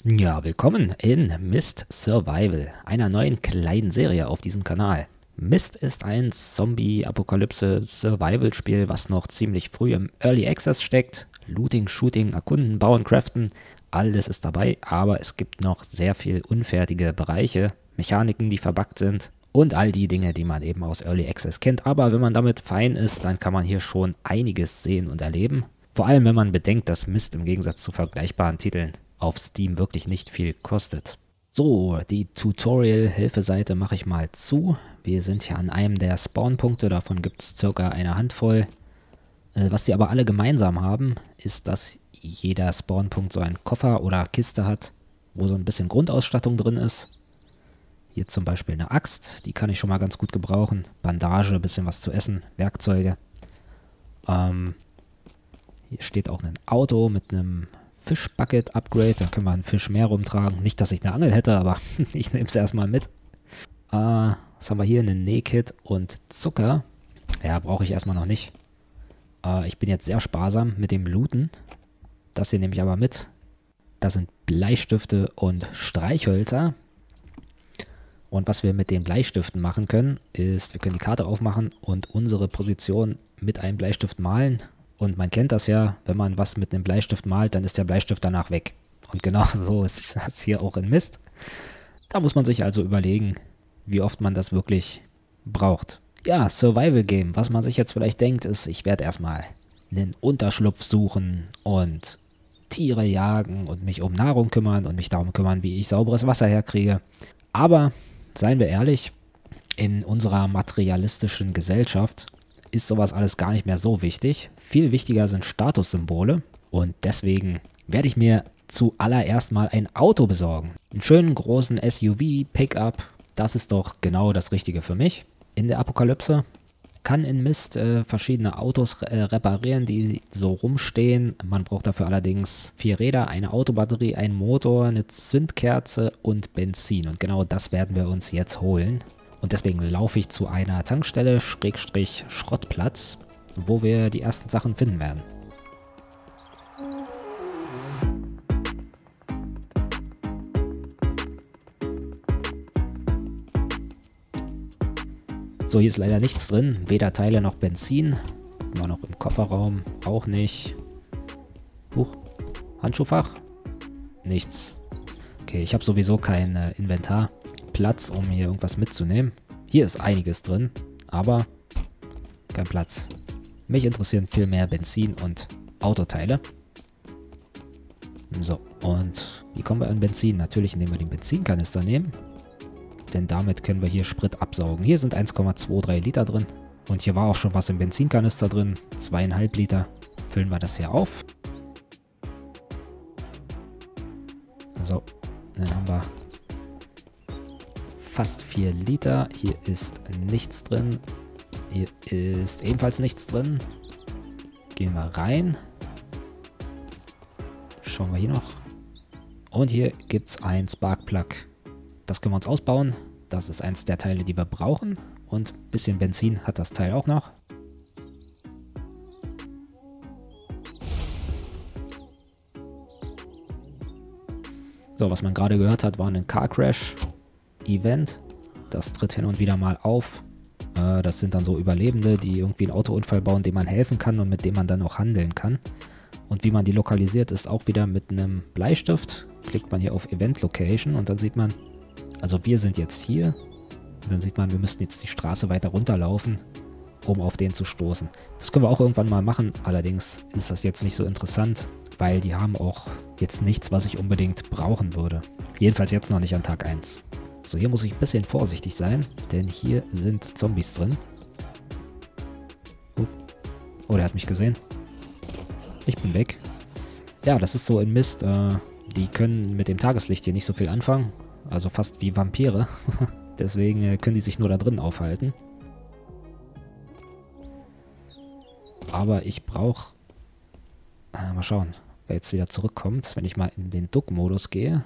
Ja, willkommen in Myst Survival, einer neuen kleinen Serie auf diesem Kanal. Myst ist ein Zombie-Apokalypse-Survival-Spiel, was noch ziemlich früh im Early Access steckt. Looting, Shooting, Erkunden, Bauen, Craften, alles ist dabei, aber es gibt noch sehr viel unfertige Bereiche, Mechaniken, die verbuggt sind und all die Dinge, die man eben aus Early Access kennt. Aber wenn man damit fein ist, dann kann man hier schon einiges sehen und erleben. Vor allem, wenn man bedenkt, dass Myst im Gegensatz zu vergleichbaren Titeln auf Steam wirklich nicht viel kostet. So, die Tutorial-Hilfeseite mache ich mal zu. Wir sind hier an einem der Spawnpunkte, davon gibt es circa eine Handvoll. Was die aber alle gemeinsam haben, ist, dass jeder Spawnpunkt so einen Koffer oder Kiste hat, wo so ein bisschen Grundausstattung drin ist. Hier zum Beispiel eine Axt, die kann ich schon mal ganz gut gebrauchen. Bandage, ein bisschen was zu essen, Werkzeuge. Hier steht auch ein Auto mit einem Fischbucket-Upgrade, da können wir einen Fisch mehr rumtragen. Nicht, dass ich eine Angel hätte, aber ich nehme es erstmal mit. Was haben wir hier? Ein Nähkit und Zucker. Ja, brauche ich erstmal noch nicht. Ich bin jetzt sehr sparsam mit dem Looten. Das hier nehme ich aber mit. Das sind Bleistifte und Streichhölzer. Und was wir mit den Bleistiften machen können, ist, wir können die Karte aufmachen und unsere Position mit einem Bleistift malen. Und man kennt das ja, wenn man was mit einem Bleistift malt, dann ist der Bleistift danach weg. Und genau so ist das hier auch in Myst. Da muss man sich also überlegen, wie oft man das wirklich braucht. Ja, Survival Game. Was man sich jetzt vielleicht denkt, ist, ich werde erstmal einen Unterschlupf suchen und Tiere jagen und mich um Nahrung kümmern und mich darum kümmern, wie ich sauberes Wasser herkriege. Aber, seien wir ehrlich, in unserer materialistischen Gesellschaft ist sowas alles gar nicht mehr so wichtig. Viel wichtiger sind Statussymbole und deswegen werde ich mir zuallererst mal ein Auto besorgen. Einen schönen großen SUV, Pickup, das ist doch genau das Richtige für mich. In der Apokalypse kann in Myst verschiedene Autos reparieren, die so rumstehen. Man braucht dafür allerdings 4 Räder, eine Autobatterie, einen Motor, eine Zündkerze und Benzin. Und genau das werden wir uns jetzt holen. Und deswegen laufe ich zu einer Tankstelle, Schrägstrich Schrottplatz, wo wir die ersten Sachen finden werden. So, hier ist leider nichts drin, weder Teile noch Benzin. War noch im Kofferraum, auch nicht. Huch, Handschuhfach? Nichts. Okay, ich habe sowieso kein Inventarplatz, um hier irgendwas mitzunehmen. Hier ist einiges drin, aber kein Platz. Mich interessieren viel mehr Benzin und Autoteile. So, und wie kommen wir an Benzin? Natürlich, indem wir den Benzinkanister nehmen. Denn damit können wir hier Sprit absaugen. Hier sind 1,23 Liter drin. Und hier war auch schon was im Benzinkanister drin. 2,5 Liter. Füllen wir das hier auf. So, dann haben wir fast 4 Liter. Hier ist nichts drin. Hier ist ebenfalls nichts drin. Gehen wir rein. Schauen wir hier noch. Und hier gibt es ein Sparkplug. Das können wir uns ausbauen. Das ist eins der Teile, die wir brauchen. Und ein bisschen Benzin hat das Teil auch noch. So, was man gerade gehört hat, war ein Car Crash Event. Das tritt hin und wieder mal auf. Das sind dann so Überlebende, die irgendwie einen Autounfall bauen, dem man helfen kann und mit dem man dann auch handeln kann. Und wie man die lokalisiert, ist auch wieder mit einem Bleistift. Klickt man hier auf Event Location und dann sieht man, also wir sind jetzt hier. Und dann sieht man, wir müssten jetzt die Straße weiter runterlaufen, um auf den zu stoßen. Das können wir auch irgendwann mal machen. Allerdings ist das jetzt nicht so interessant, weil die haben auch jetzt nichts, was ich unbedingt brauchen würde. Jedenfalls jetzt noch nicht an Tag 1. So, hier muss ich ein bisschen vorsichtig sein, denn hier sind Zombies drin. Oh, der hat mich gesehen. Ich bin weg. Ja, das ist so in Myst. Die können mit dem Tageslicht hier nicht so viel anfangen. Also fast wie Vampire. Deswegen können die sich nur da drin aufhalten. Aber ich brauche... mal schauen, wer jetzt wieder zurückkommt, wenn ich mal in den Duck-Modus gehe.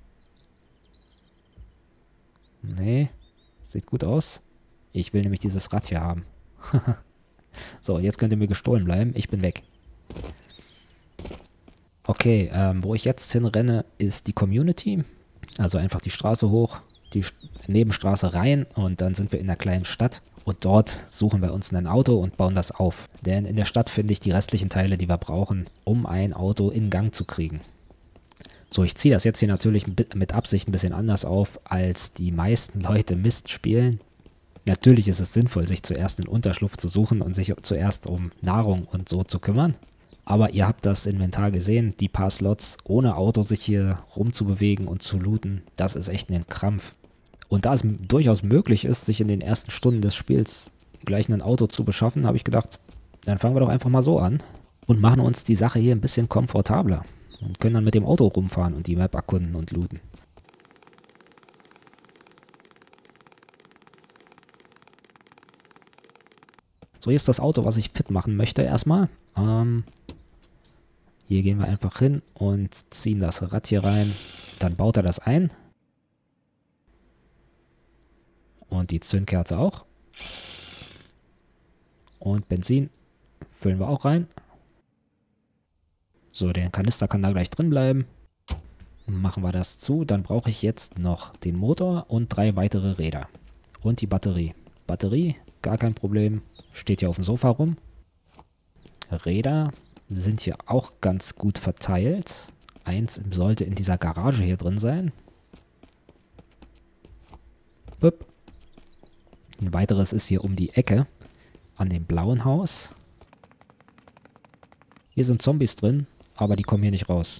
Nee, sieht gut aus. Ich will nämlich dieses Rad hier haben. So, jetzt könnt ihr mir gestohlen bleiben. Ich bin weg. Okay, wo ich jetzt hinrenne, ist die Community. Also einfach die Straße hoch, die Nebenstraße rein und dann sind wir in der kleinen Stadt. Und dort suchen wir uns ein Auto und bauen das auf. Denn in der Stadt finde ich die restlichen Teile, die wir brauchen, um ein Auto in Gang zu kriegen. So, ich ziehe das jetzt hier natürlich mit Absicht ein bisschen anders auf, als die meisten Leute Myst spielen. Natürlich ist es sinnvoll, sich zuerst einen Unterschlupf zu suchen und sich zuerst um Nahrung und so zu kümmern. Aber ihr habt das Inventar gesehen, die paar Slots ohne Auto sich hier rumzubewegen und zu looten, das ist echt ein Krampf. Und da es durchaus möglich ist, sich in den ersten Stunden des Spiels gleich ein Auto zu beschaffen, habe ich gedacht, dann fangen wir doch einfach mal so an und machen uns die Sache hier ein bisschen komfortabler und können dann mit dem Auto rumfahren und die Map erkunden und looten. So, hier ist das Auto, was ich fit machen möchte erstmal. Hier gehen wir einfach hin und ziehen das Rad hier rein. Dann baut er das ein. Und die Zündkerze auch. Und Benzin füllen wir auch rein. So, der Kanister kann da gleich drin bleiben. Machen wir das zu. Dann brauche ich jetzt noch den Motor und 3 weitere Räder. Und die Batterie. Batterie, gar kein Problem. Steht hier auf dem Sofa rum. Räder sind hier auch ganz gut verteilt. Eins sollte in dieser Garage hier drin sein. Bup. Ein weiteres ist hier um die Ecke an dem blauen Haus. Hier sind Zombies drin, aber die kommen hier nicht raus.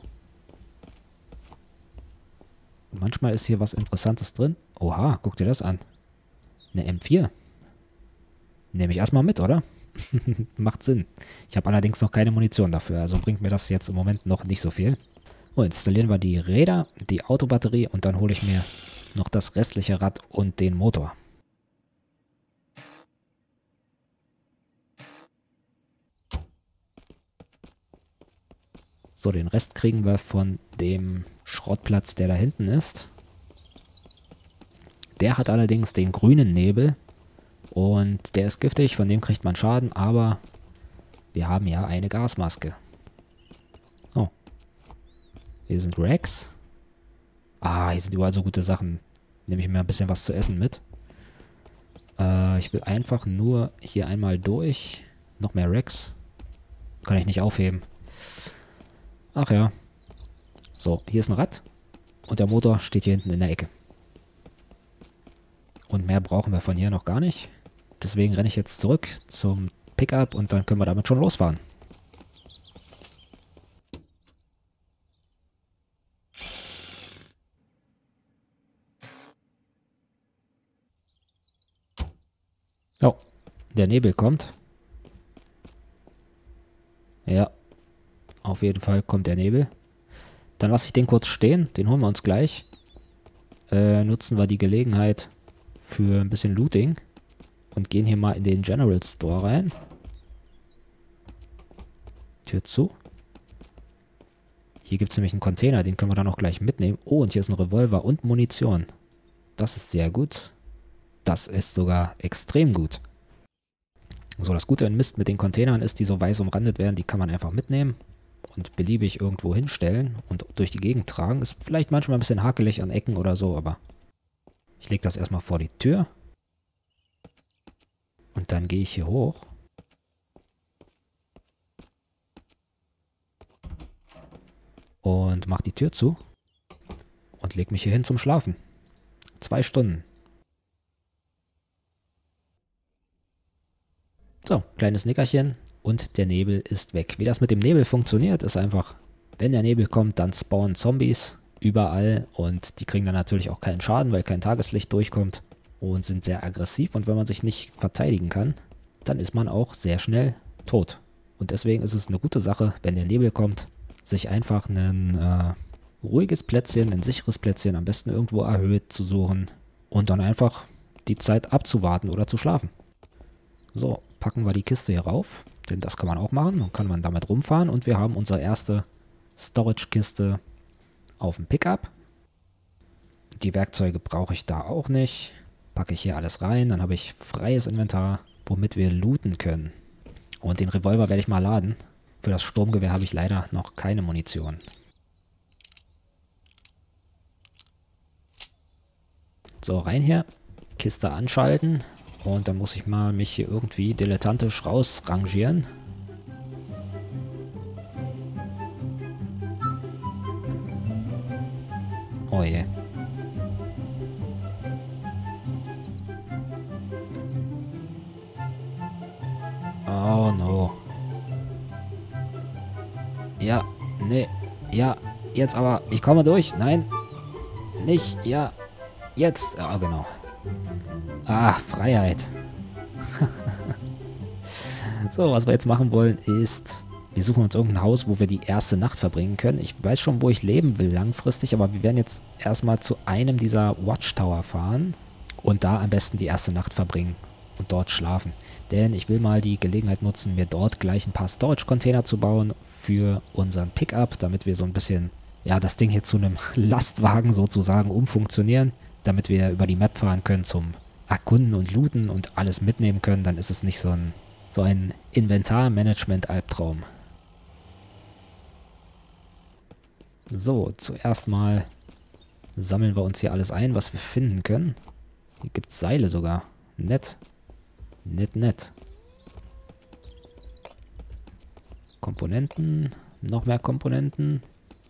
Und manchmal ist hier was Interessantes drin. Oha, guck dir das an. Eine M4. Nehme ich erstmal mit, oder? Macht Sinn. Ich habe allerdings noch keine Munition dafür, also bringt mir das jetzt im Moment noch nicht so viel. Oh, installieren wir die Räder, die Autobatterie und dann hole ich mir noch das restliche Rad und den Motor. So, den Rest kriegen wir von dem Schrottplatz, der da hinten ist. Der hat allerdings den grünen Nebel. Und der ist giftig, von dem kriegt man Schaden, aber wir haben ja eine Gasmaske. Oh. Hier sind Racks. Ah, hier sind überall so gute Sachen. Nehme ich mir ein bisschen was zu essen mit. Ich will einfach nur hier einmal durch. Noch mehr Racks. Kann ich nicht aufheben. Ach ja. So, hier ist ein Rad. Und der Motor steht hier hinten in der Ecke. Und mehr brauchen wir von hier noch gar nicht. Deswegen renne ich jetzt zurück zum Pickup und dann können wir damit schon losfahren. Oh, der Nebel kommt. Ja, auf jeden Fall kommt der Nebel. Dann lasse ich den kurz stehen, den holen wir uns gleich. Nutzen wir die Gelegenheit für ein bisschen Looting. Und gehen hier mal in den General Store rein. Tür zu. Hier gibt es nämlich einen Container, den können wir dann auch gleich mitnehmen. Oh, und hier ist ein Revolver und Munition. Das ist sehr gut. Das ist sogar extrem gut. So, das Gute in Myst mit den Containern ist, die so weiß umrandet werden, die kann man einfach mitnehmen und beliebig irgendwo hinstellen und durch die Gegend tragen. Ist vielleicht manchmal ein bisschen hakelig an Ecken oder so, aber ich lege das erstmal vor die Tür. Und dann gehe ich hier hoch. Und mache die Tür zu. Und lege mich hier hin zum Schlafen. 2 Stunden. So, kleines Nickerchen. Und der Nebel ist weg. Wie das mit dem Nebel funktioniert, ist einfach, wenn der Nebel kommt, dann spawnen Zombies überall. Und die kriegen dann natürlich auch keinen Schaden, weil kein Tageslicht durchkommt. Und sind sehr aggressiv. Und wenn man sich nicht verteidigen kann, dann ist man auch sehr schnell tot. Und deswegen ist es eine gute Sache, wenn der Nebel kommt, sich einfach ein ruhiges Plätzchen, ein sicheres Plätzchen, am besten irgendwo erhöht zu suchen und dann einfach die Zeit abzuwarten oder zu schlafen. So, packen wir die Kiste hier rauf, denn das kann man auch machen. Dann kann man damit rumfahren und wir haben unsere erste Storage-Kiste auf dem Pickup. Die Werkzeuge brauche ich da auch nicht. Packe ich hier alles rein, dann habe ich freies Inventar, womit wir looten können. Und den Revolver werde ich mal laden. Für das Sturmgewehr habe ich leider noch keine Munition. So, rein hier. Kiste anschalten. Und dann muss ich mal mich hier irgendwie dilettantisch rausrangieren. Oh je. Oh no. Ja, nee, ja, jetzt aber. Ich komme durch. Nein, nicht, ja, jetzt. Ah, genau. Ah, Freiheit. So, was wir jetzt machen wollen ist, wir suchen uns irgendein Haus, wo wir die erste Nacht verbringen können. Ich weiß schon, wo ich leben will langfristig, aber wir werden jetzt erstmal zu einem dieser Watchtower fahren und da am besten die erste Nacht verbringen und dort schlafen. Denn ich will mal die Gelegenheit nutzen, mir dort gleich ein paar Storage-Container zu bauen für unseren Pickup, damit wir so ein bisschen, ja, das Ding hier zu einem Lastwagen sozusagen umfunktionieren, damit wir über die Map fahren können zum Erkunden und Looten und alles mitnehmen können. Dann ist es nicht so ein Inventarmanagement-Albtraum. So, zuerst mal sammeln wir uns hier alles ein, was wir finden können. Hier gibt es Seile sogar. Nett. Nett, nett. Komponenten. Noch mehr Komponenten.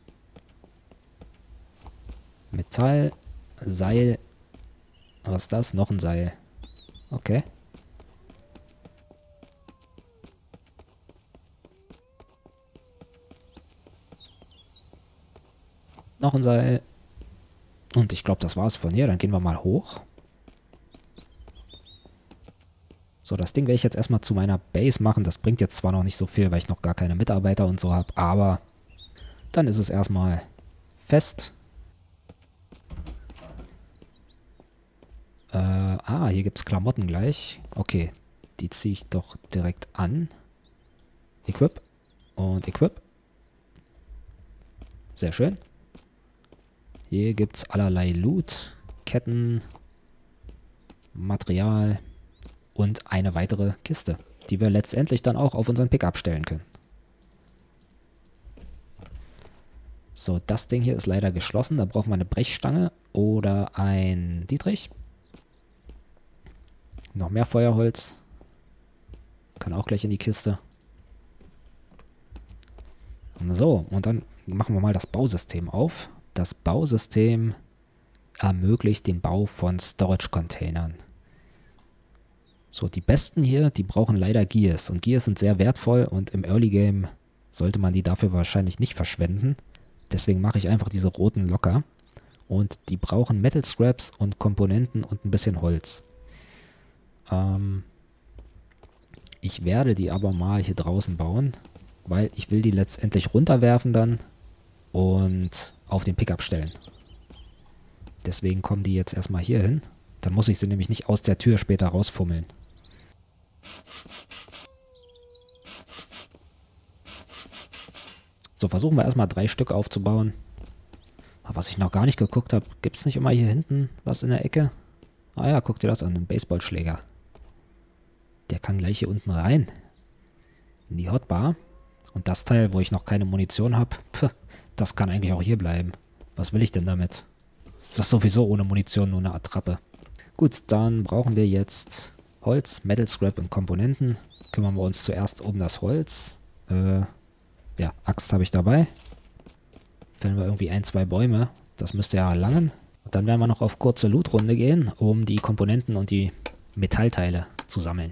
Metall. Seil. Was ist das? Noch ein Seil. Okay. Noch ein Seil. Und ich glaube, das war's von hier. Dann gehen wir mal hoch. So, das Ding werde ich jetzt erstmal zu meiner Base machen. Das bringt jetzt zwar noch nicht so viel, weil ich noch gar keine Mitarbeiter und so habe, aber dann ist es erstmal fest. Hier gibt es Klamotten gleich. Okay, die ziehe ich doch direkt an. Equip und Equip. Sehr schön. Hier gibt es allerlei Loot, Ketten, Material und eine weitere Kiste, die wir letztendlich dann auch auf unseren Pickup stellen können. So, das Ding hier ist leider geschlossen. Da brauchen wir eine Brechstange oder ein Dietrich. Noch mehr Feuerholz. Kann auch gleich in die Kiste. So, und dann machen wir mal das Bausystem auf. Das Bausystem ermöglicht den Bau von Storage-Containern. So, die besten hier, die brauchen leider Gears. Und Gears sind sehr wertvoll und im Early Game sollte man die dafür wahrscheinlich nicht verschwenden. Deswegen mache ich einfach diese roten locker. Und die brauchen Metal Scraps und Komponenten und ein bisschen Holz. Ich werde die aber mal hier draußen bauen, weil ich will die letztendlich runterwerfen dann und auf den Pickup stellen. Deswegen kommen die jetzt erstmal hier hin. Dann muss ich sie nämlich nicht aus der Tür später rausfummeln. So, versuchen wir erstmal 3 Stück aufzubauen. Aber was ich noch gar nicht geguckt habe, gibt es nicht immer hier hinten was in der Ecke? Ah ja, guck dir das an, ein Baseballschläger. Der kann gleich hier unten rein. In die Hotbar. Und das Teil, wo ich noch keine Munition habe, das kann eigentlich auch hier bleiben. Was will ich denn damit? Das ist sowieso ohne Munition nur eine Attrappe. Gut, dann brauchen wir jetzt Holz, Metal Scrap und Komponenten. Kümmern wir uns zuerst um das Holz. Ja, Axt habe ich dabei. Fällen wir irgendwie 1, 2 Bäume. Das müsste ja langen. Und dann werden wir noch auf kurze Lootrunde gehen, um die Komponenten und die Metallteile zu sammeln.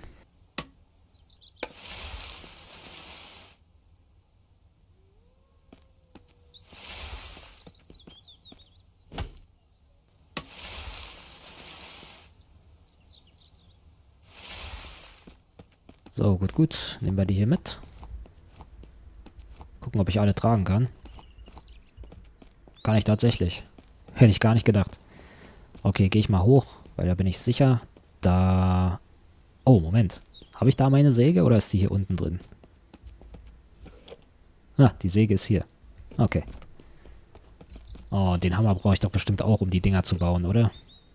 So, gut, gut. Nehmen wir die hier mit. Gucken, ob ich alle tragen kann. Kann ich tatsächlich. Hätte ich gar nicht gedacht. Okay, gehe ich mal hoch, weil da bin ich sicher. Da... Oh, Moment. Habe ich da meine Säge oder ist die hier unten drin? Ah, die Säge ist hier. Okay. Oh, den Hammer brauche ich doch bestimmt auch, um die Dinger zu bauen, oder?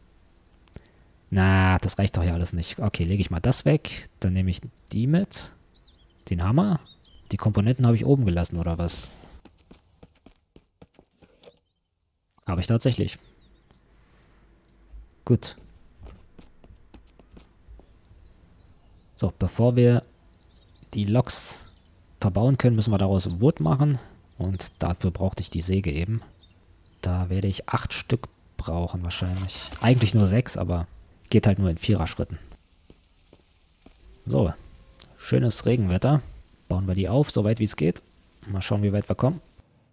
Na, das reicht doch ja alles nicht. Okay, lege ich mal das weg. Dann nehme ich die mit. Den Hammer. Die Komponenten habe ich oben gelassen, oder was? Habe ich tatsächlich. Gut. So, bevor wir die Loks verbauen können, müssen wir daraus Wood machen. Und dafür brauchte ich die Säge eben. Da werde ich 8 Stück brauchen wahrscheinlich. Eigentlich nur 6, aber geht halt nur in 4er-Schritten. So, schönes Regenwetter. Bauen wir die auf, so weit wie es geht. Mal schauen, wie weit wir kommen.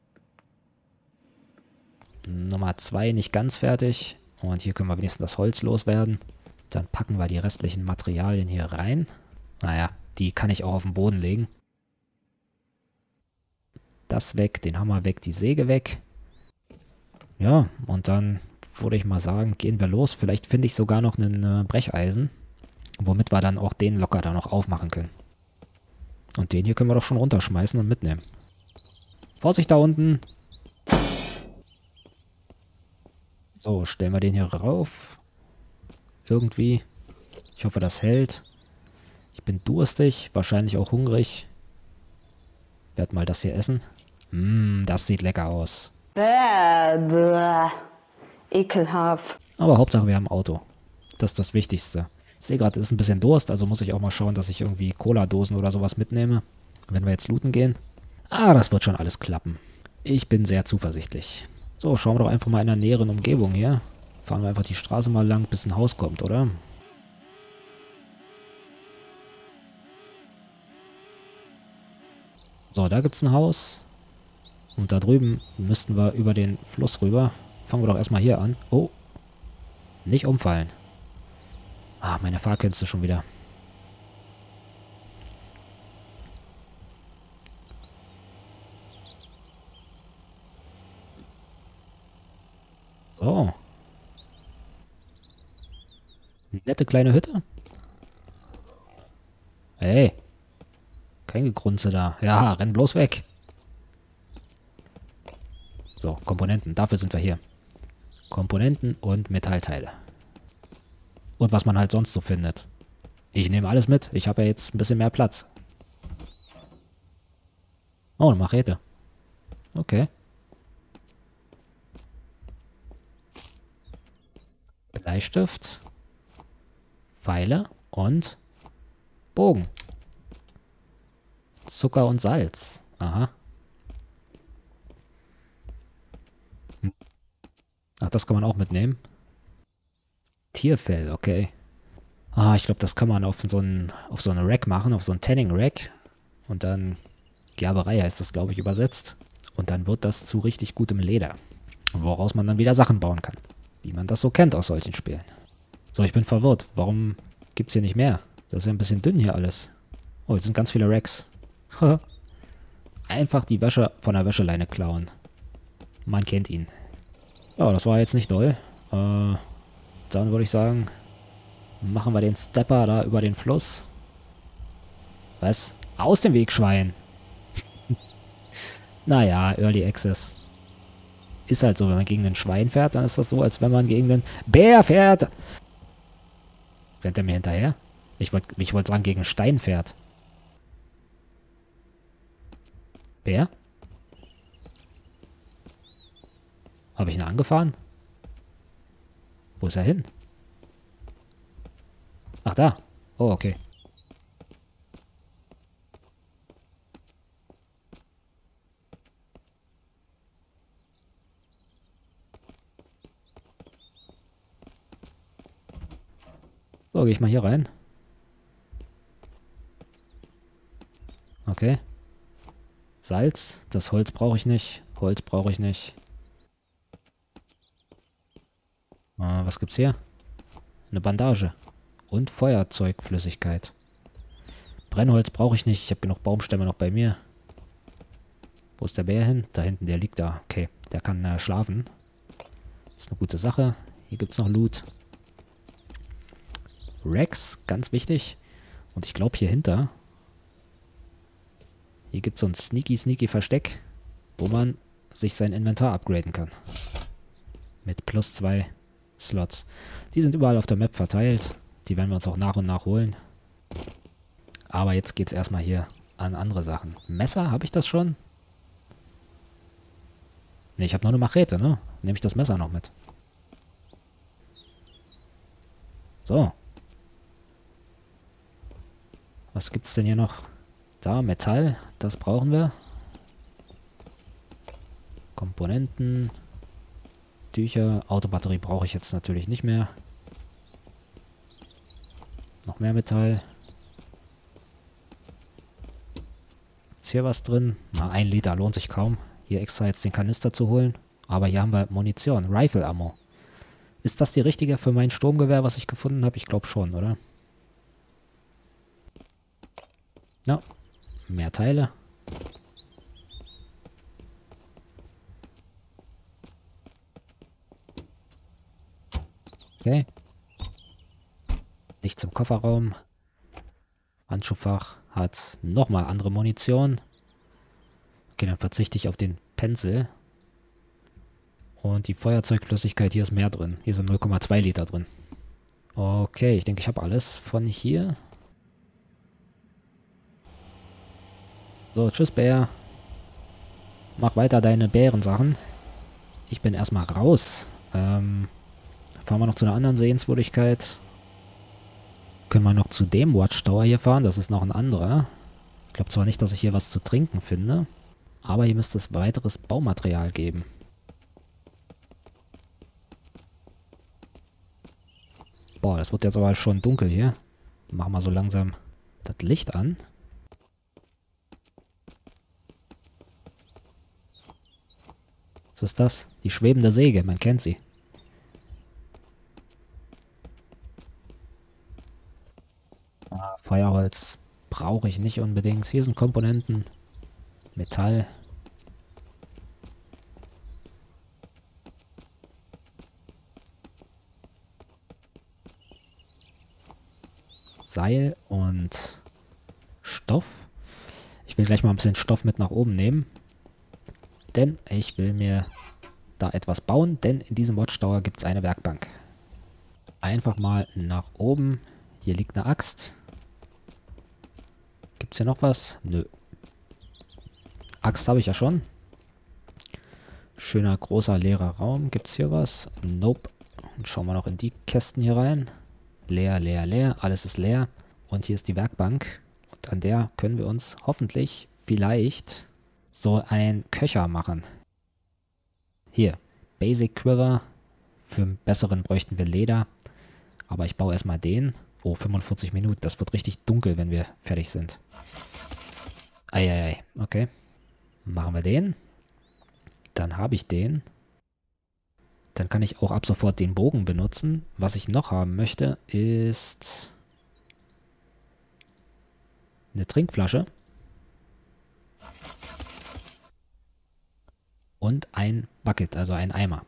Nummer 2 nicht ganz fertig. Und hier können wir wenigstens das Holz loswerden. Dann packen wir die restlichen Materialien hier rein. Naja, die kann ich auch auf den Boden legen. Das weg, den Hammer weg, die Säge weg. Ja, und dann würde ich mal sagen, gehen wir los. Vielleicht finde ich sogar noch einen Brecheisen, womit wir dann auch den locker da noch aufmachen können. Und den hier können wir doch schon runterschmeißen und mitnehmen. Vorsicht da unten! So, stellen wir den hier rauf. Irgendwie. Ich hoffe, das hält. Ich bin durstig, wahrscheinlich auch hungrig. Werd mal das hier essen. Das sieht lecker aus. Bäh, ekelhaft. Aber Hauptsache wir haben ein Auto. Das ist das Wichtigste. Ich sehe gerade, es ist ein bisschen Durst, also muss ich auch mal schauen, dass ich irgendwie Cola-Dosen oder sowas mitnehme. Wenn wir jetzt looten gehen. Ah, das wird schon alles klappen. Ich bin sehr zuversichtlich. So, schauen wir doch einfach mal in der näheren Umgebung hier. Fahren wir einfach die Straße mal lang, bis ein Haus kommt, oder? So, da gibt es ein Haus. Und da drüben müssten wir über den Fluss rüber. Fangen wir doch erstmal hier an. Oh. Nicht umfallen. Ah, meine Fahrkünste schon wieder. So. Nette kleine Hütte. Hey. Kein Gegrunze da. Ja, renn bloß weg. So, Komponenten. Dafür sind wir hier. Komponenten und Metallteile. Und was man halt sonst so findet. Ich nehme alles mit. Ich habe ja jetzt ein bisschen mehr Platz. Oh, eine Machete. Okay. Bleistift. Pfeile und Bogen. Zucker und Salz. Aha. Ach, das kann man auch mitnehmen. Tierfell, okay. Ah, ich glaube, das kann man auf so einen Rack machen, auf so einen Tanning-Rack. Und dann, Gerberei heißt das, glaube ich, übersetzt. Und dann wird das zu richtig gutem Leder. Woraus man dann wieder Sachen bauen kann. Wie man das so kennt aus solchen Spielen. So, ich bin verwirrt. Warum gibt's hier nicht mehr? Das ist ja ein bisschen dünn hier alles. Oh, jetzt sind ganz viele Racks. Einfach die Wäsche von der Wäscheleine klauen. Man kennt ihn. Ja, das war jetzt nicht doll. Dann würde ich sagen, machen wir den Stepper da über den Fluss. Was? Aus dem Weg, Schwein! Naja, Early Access. Ist halt so, wenn man gegen einen Schwein fährt, dann ist das so, als wenn man gegen den Bär fährt. Rennt er mir hinterher? Ich wollte sagen, gegen einen Stein fährt. Bär? Habe ich ihn angefahren? Wo ist er hin? Ach, da. Oh, okay. So, gehe ich mal hier rein. Okay. Salz. Das Holz brauche ich nicht. Holz brauche ich nicht. Was gibt's hier? Eine Bandage. Und Feuerzeugflüssigkeit. Brennholz brauche ich nicht. Ich habe genug Baumstämme noch bei mir. Wo ist der Bär hin? Da hinten, der liegt da. Okay, der kann schlafen. Das ist eine gute Sache. Hier gibt es noch Loot. Rex, ganz wichtig. Und ich glaube hier hinter. Hier gibt es so ein sneaky Versteck, wo man sich sein Inventar upgraden kann. Mit plus 2 Slots. Die sind überall auf der Map verteilt. Die werden wir uns auch nach und nach holen. Aber jetzt geht es erstmal hier an andere Sachen. Messer, habe ich das schon? Ne, ich habe nur eine Machete, ne? Nehme ich das Messer noch mit. So. Was gibt's denn hier noch? Da, Metall, das brauchen wir. Komponenten. Tücher. Autobatterie brauche ich jetzt natürlich nicht mehr. Noch mehr Metall. Ist hier was drin? Na, 1 Liter lohnt sich kaum. Hier extra jetzt den Kanister zu holen. Aber hier haben wir Munition. Rifle Ammo. Ist das die richtige für mein Sturmgewehr, was ich gefunden habe? Ich glaube schon, oder? Ja. Mehr Teile. Okay. Nicht zum Kofferraum. Handschuhfach hat nochmal andere Munition. Okay, dann verzichte ich auf den Pencil. Und die Feuerzeugflüssigkeit, hier ist mehr drin. Hier sind 0,2 Liter drin. Okay, ich denke, ich habe alles von hier. So, tschüss Bär. Mach weiter deine Bärensachen. Ich bin erstmal raus. Fahren wir noch zu einer anderen Sehenswürdigkeit. Können wir noch zu dem Watchtower hier fahren. Das ist noch ein anderer. Ich glaube zwar nicht, dass ich hier was zu trinken finde. Aber hier müsste es weiteres Baumaterial geben. Boah, das wird jetzt aber schon dunkel hier. Machen wir so langsam das Licht an. Was ist das? Die schwebende Säge, man kennt sie. Feuerholz brauche ich nicht unbedingt. Hier sind Komponenten. Metall. Seil und Stoff. Ich will gleich mal ein bisschen Stoff mit nach oben nehmen. Denn ich will mir da etwas bauen. Denn in diesem Watchtower gibt es eine Werkbank. Einfach mal nach oben. Hier liegt eine Axt. Gibt es hier noch was? Nö. Axt habe ich ja schon. Schöner, großer, leerer Raum. Gibt es hier was? Nope. Und schauen wir noch in die Kästen hier rein. Leer, leer, leer. Alles ist leer. Und hier ist die Werkbank. Und an der können wir uns hoffentlich, vielleicht, so ein Köcher machen. Hier. Basic Quiver. Für einen besseren bräuchten wir Leder. Aber ich baue erstmal den. Oh, 45 Minuten. Das wird richtig dunkel, wenn wir fertig sind. Eieiei. Okay. Machen wir den. Dann habe ich den. Dann kann ich auch ab sofort den Bogen benutzen. Was ich noch haben möchte, ist eine Trinkflasche. Und ein Bucket, also ein Eimer.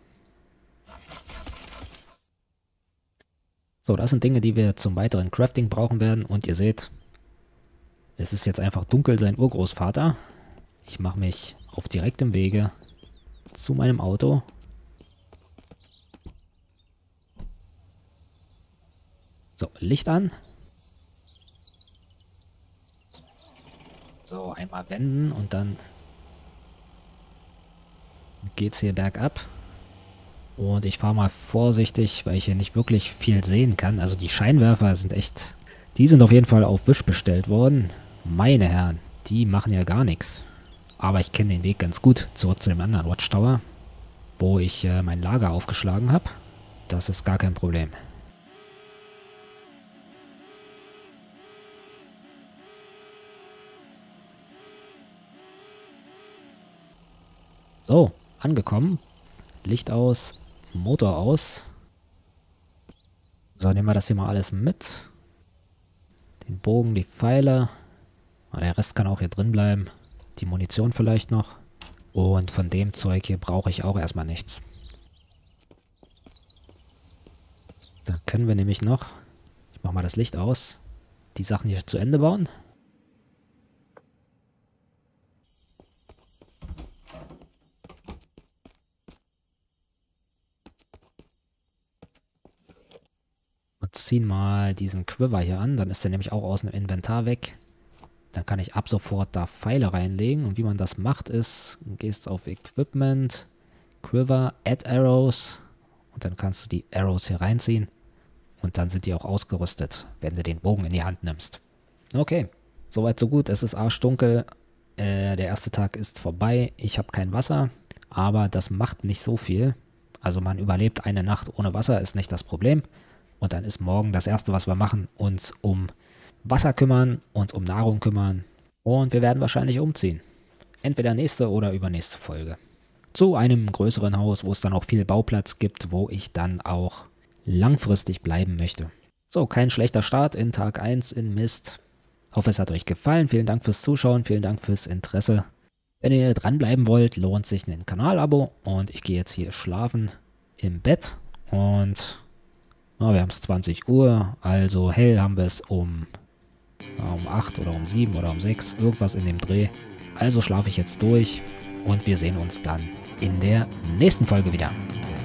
So, das sind Dinge, die wir zum weiteren Crafting brauchen werden. Und ihr seht, es ist jetzt einfach dunkel, sein Urgroßvater. Ich mache mich auf direktem Wege zu meinem Auto. So, Licht an. So, einmal wenden und dann geht's hier bergab. Und ich fahre mal vorsichtig, weil ich hier nicht wirklich viel sehen kann. Also die Scheinwerfer sind echt... Die sind auf jeden Fall auf Wisch bestellt worden. Meine Herren, die machen ja gar nichts. Aber ich kenne den Weg ganz gut zurück zu dem anderen Watchtower, wo ich mein Lager aufgeschlagen habe. Das ist gar kein Problem. So, angekommen. Licht aus, Motor aus. So, nehmen wir das hier mal alles mit. Den Bogen, die Pfeile. Der Rest kann auch hier drin bleiben. Die Munition vielleicht noch. Und von dem Zeug hier brauche ich auch erstmal nichts. Dann können wir nämlich noch, ich mache mal das Licht aus, die Sachen hier zu Ende bauen. Und ziehen mal diesen Quiver hier an, dann ist der nämlich auch aus dem Inventar weg. Dann kann ich ab sofort da Pfeile reinlegen. Und wie man das macht ist, du gehst auf Equipment, Quiver, Add Arrows. Und dann kannst du die Arrows hier reinziehen. Und dann sind die auch ausgerüstet, wenn du den Bogen in die Hand nimmst. Okay, soweit so gut. Es ist arschdunkel. Der erste Tag ist vorbei. Ich habe kein Wasser. Aber das macht nicht so viel. Also man überlebt eine Nacht ohne Wasser, ist nicht das Problem. Und dann ist morgen das Erste, was wir machen, uns um Wasser kümmern, uns um Nahrung kümmern. Und wir werden wahrscheinlich umziehen. Entweder nächste oder übernächste Folge. Zu einem größeren Haus, wo es dann auch viel Bauplatz gibt, wo ich dann auch langfristig bleiben möchte. So, kein schlechter Start in Tag 1 in Myst. Hoffe, es hat euch gefallen. Vielen Dank fürs Zuschauen, vielen Dank fürs Interesse. Wenn ihr dranbleiben wollt, lohnt sich ein Kanalabo. Und ich gehe jetzt hier schlafen im Bett. Und wir haben es 20 Uhr, also hell haben wir es um 8 oder um 7 oder um 6, irgendwas in dem Dreh. Also schlafe ich jetzt durch und wir sehen uns dann in der nächsten Folge wieder.